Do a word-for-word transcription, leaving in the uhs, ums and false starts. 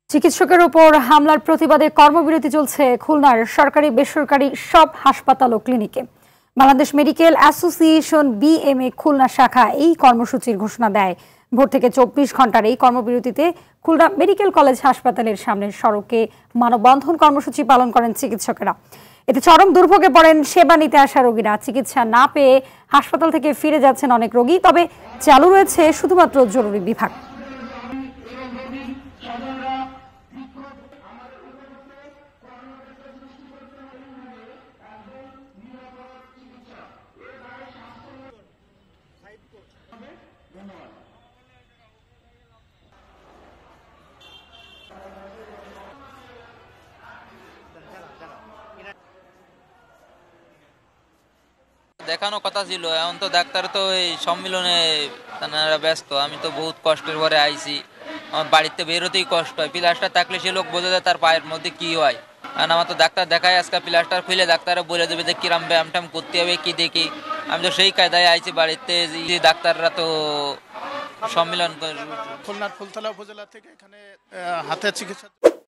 চিকিৎসকের উপর হামলার প্রতিবাদে কর্মবিরতি চলছে খুলনার সরকারি বেসরকারি সব হাসপাতাল ও ক্লিনিকে। Bangladesh medical association BMA Khulna শাখা এই কর্মসূচির ঘোষণা দেয়। ভোর থেকে চব্বিশ ঘন্টার এই কর্মবিরতিতে খুলনা মেডিকেল কলেজ হাসপাতালের সামনের সড়কে মানববন্ধন কর্মসূচি পালন করেন চিকিৎসকেরা। এতে চরম দুর্ভোগে পড়েন সেবা নিতে আসা রোগীরা। চিকিৎসা না পেয়ে হাসপাতাল থেকে ফিরে যাচ্ছেন অনেক রোগী, তবে চালু রয়েছে শুধুমাত্র জরুরি বিভাগ। দেখানো কথা ছিল, এখন তো ডাক্তার তো এই সম্মিলনে তারা ব্যস্ত। আমি তো বহুত কষ্টের পরে আইছি, আমার বাড়িতে বেরোতেই কষ্ট হয়। প্লাস্টার থাকলে সে লোক বোঝা যায় তার পায়ের মধ্যে কি হয়। আর আমার তো ডাক্তার দেখায় আজকে প্লাস্টার খুলে ডাক্তার বলে দেবে যে কিরাম ব্যায়াম ট্যাম করতে হবে কি দেখি। আমি তো সেই কায়দায় আইছি বাড়িতে। ডাক্তাররা তো সম্মিলন খুলনার ফুলতলা উপজেলা থেকে এখানে হাতের চিকিৎসা